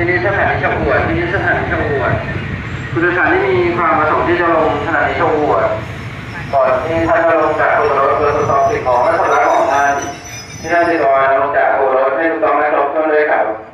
ที่นี่สถานีชมอวดที่นี่สถานีชมอวดผู้โดยสารที่มีความประสงค์ที่จะลงสถานีชมอวดก่อนที่ท่านจะลงจากตัวรถเพื่อทดสอบสิ่งของและสัมภาระของท่านที่ท่านติดต่อลงจากตัวรถให้ถูกต้องและครบถ้วนด้วยครับ